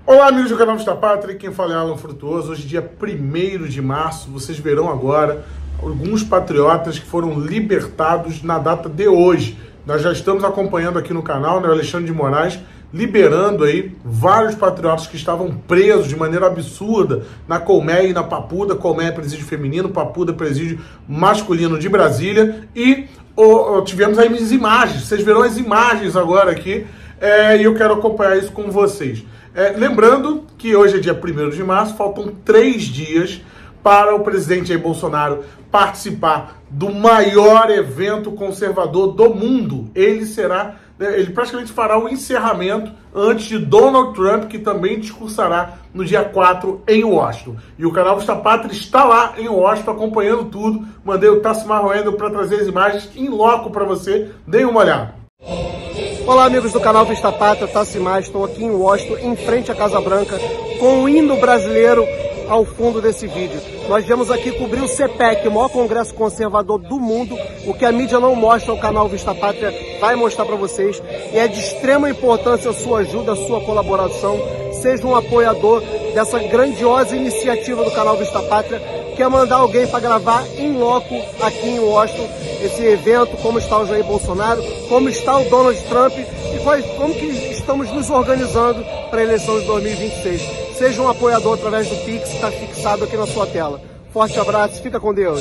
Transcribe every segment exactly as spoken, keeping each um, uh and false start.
Olá, amigos do canal Vista Pátria, quem fala é Alan Frutuoso. Hoje, dia primeiro de março, vocês verão agora alguns patriotas que foram libertados na data de hoje. Nós já estamos acompanhando aqui no canal, né, o Alexandre de Moraes, liberando aí vários patriotas que estavam presos de maneira absurda na Colmeia e na Papuda. Colmeia é presídio feminino, Papuda é presídio masculino de Brasília. E oh, tivemos aí as imagens, vocês verão as imagens agora aqui, é, e eu quero acompanhar isso com vocês. É, lembrando que hoje é dia primeiro de março, faltam três dias para o presidente Jair Bolsonaro participar do maior evento conservador do mundo. Ele será, ele praticamente fará o encerramento antes de Donald Trump, que também discursará no dia quatro em Washington. E o canal Vista Pátria está lá em Washington acompanhando tudo. Mandei o Tassimar Roendo para trazer as imagens em loco para você. Deem uma olhada. Olá, amigos do canal Vista Pátria, Tassimar, estou aqui em Washington, em frente à Casa Branca, com o hino brasileiro ao fundo desse vídeo. Nós viemos aqui cobrir o C PEC, o maior congresso conservador do mundo. O que a mídia não mostra, o canal Vista Pátria vai mostrar para vocês. E é de extrema importância a sua ajuda, a sua colaboração. Seja um apoiador dessa grandiosa iniciativa do canal Vista Pátria, que é mandar alguém para gravar em loco aqui em Washington esse evento, como está o Jair Bolsonaro, como está o Donald Trump e como que estamos nos organizando para a eleição de dois mil e vinte e seis. Seja um apoiador através do Pix, que está fixado aqui na sua tela. Forte abraço, fica com Deus.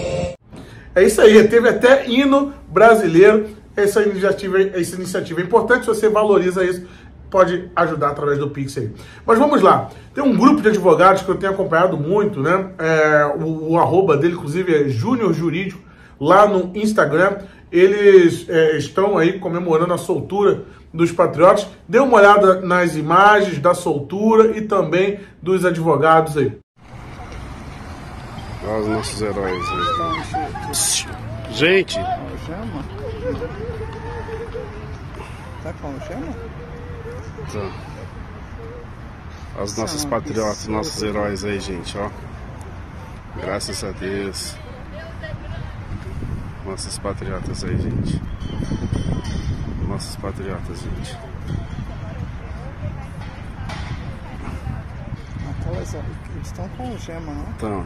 É isso aí, teve até hino brasileiro. Essa iniciativa, essa iniciativa é importante, se você valoriza isso, pode ajudar através do Pix aí. Mas vamos lá. Tem um grupo de advogados que eu tenho acompanhado muito, né? É, o, o arroba dele, inclusive, é Júnior Jurídico, lá no Instagram. Eles é, estão aí comemorando a soltura dos patriotas. Dê uma olhada nas imagens da soltura e também dos advogados aí. Olha os nossos heróis aí. Gente! Chama? Tá como chama? Tá. Os nossos patriotas, nossos heróis aí, gente, ó. Graças a Deus. Nossos patriotas aí, gente. Nossos patriotas, gente. Aquelas, eles estão com gema, não? Então.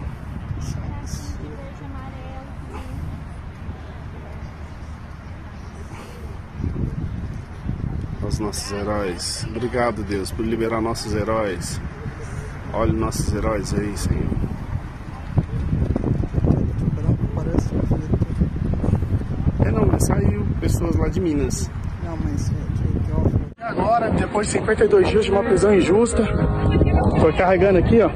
Os nossos heróis. Obrigado, Deus, por liberar nossos heróis. Olha nossos heróis aí, Senhor. É não, mas saiu pessoas lá de Minas. Não, mas Agora, depois de cinquenta e dois dias de uma prisão injusta, tô carregando aqui, ó.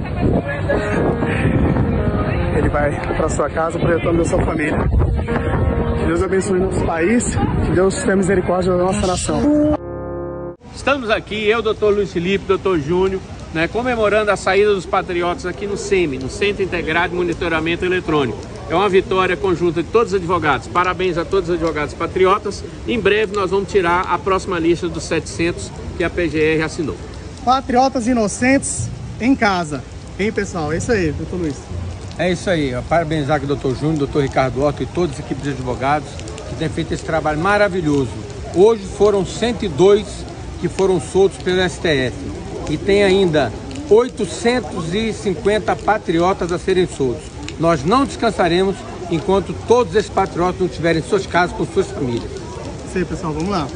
Ele vai para sua casa, projetando a sua família. Que Deus abençoe nosso país, que Deus tenha misericórdia da nossa nação. Estamos aqui, eu, doutor Luiz Felipe, doutor Júnior, né, comemorando a saída dos patriotas aqui no SEMI, no Centro Integrado de Monitoramento Eletrônico. É uma vitória conjunta de todos os advogados. Parabéns a todos os advogados patriotas. Em breve nós vamos tirar a próxima lista dos setecentos que a P G R assinou. Patriotas inocentes em casa. Hein, pessoal? É isso aí, doutor Luiz. É isso aí. Parabenizar aqui o doutor Júnior, doutor Ricardo Horta e todas as equipes de advogados que têm feito esse trabalho maravilhoso. Hoje foram cento e dois que foram soltos pelo S T F. E tem ainda oitocentos e cinquenta patriotas a serem soltos. Nós não descansaremos enquanto todos esses patriotas não tiverem suas casas com suas famílias. Isso aí, pessoal, vamos lá.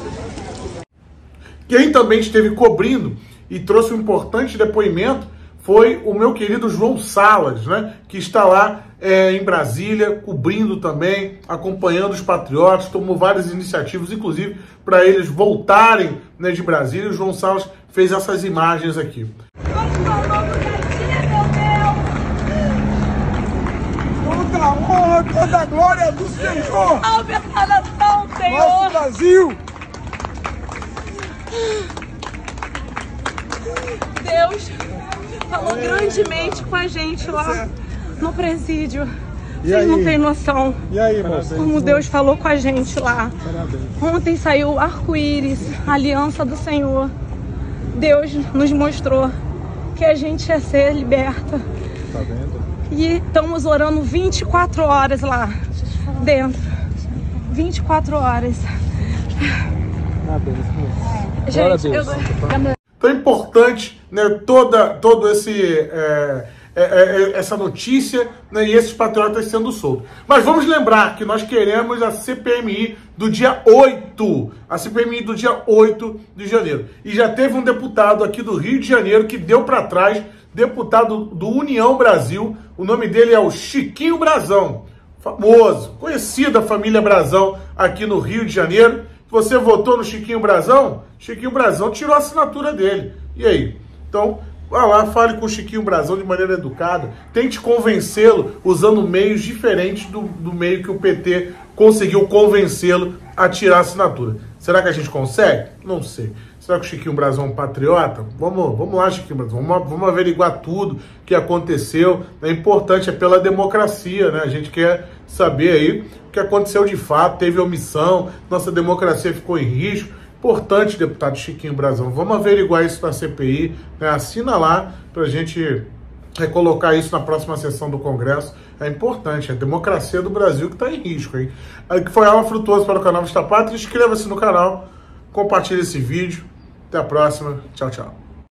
Quem também esteve cobrindo e trouxe um importante depoimento foi o meu querido João Salas, né? Que está lá é, em Brasília, cobrindo também, acompanhando os patriotas, tomou várias iniciativas, inclusive para eles voltarem, né, de Brasília. O João Salas fez essas imagens aqui. toda a honra, toda a glória do Senhor. Salve essa nação, Senhor. Nosso Brasil. Deus falou grandemente com a gente lá no presídio. Vocês não têm noção. E aí, moça? Como Deus falou com a gente lá. Ontem saiu o arco-íris, a aliança do Senhor. Deus nos mostrou que a gente ia ser liberta. Tá vendo? E estamos orando vinte e quatro horas lá dentro. vinte e quatro horas. Gente, eu... Então é importante, né, toda, todo esse... É, É, é, essa notícia, né, e esses patriotas sendo soltos. Mas vamos lembrar que nós queremos a C P M I do dia oito, a C P M I do dia oito de janeiro. E já teve um deputado aqui do Rio de Janeiro que deu para trás, deputado do União Brasil, o nome dele é o Chiquinho Brazão, famoso, conhecido a família Brazão aqui no Rio de Janeiro. Você votou no Chiquinho Brazão? Chiquinho Brazão tirou a assinatura dele. E aí? Então, vá lá, fale com o Chiquinho Brazão de maneira educada, tente convencê-lo usando meios diferentes do, do meio que o P T conseguiu convencê-lo a tirar a assinatura. Será que a gente consegue? Não sei. Será que o Chiquinho Brazão é um patriota? Vamos, vamos lá, Chiquinho Brazão, vamos, vamos averiguar tudo que aconteceu. É importante, é pela democracia, né? A gente quer saber aí o que aconteceu de fato, teve omissão, nossa democracia ficou em risco. Importante, deputado Chiquinho Brazão. Vamos averiguar isso na C P I, né? Assina lá para a gente é, colocar isso na próxima sessão do Congresso. É importante, é a democracia do Brasil que está em risco, hein? Aí que foi Alan Frutuoso para o canal Vista Pátria. Inscreva-se no canal, compartilhe esse vídeo. Até a próxima. Tchau, tchau.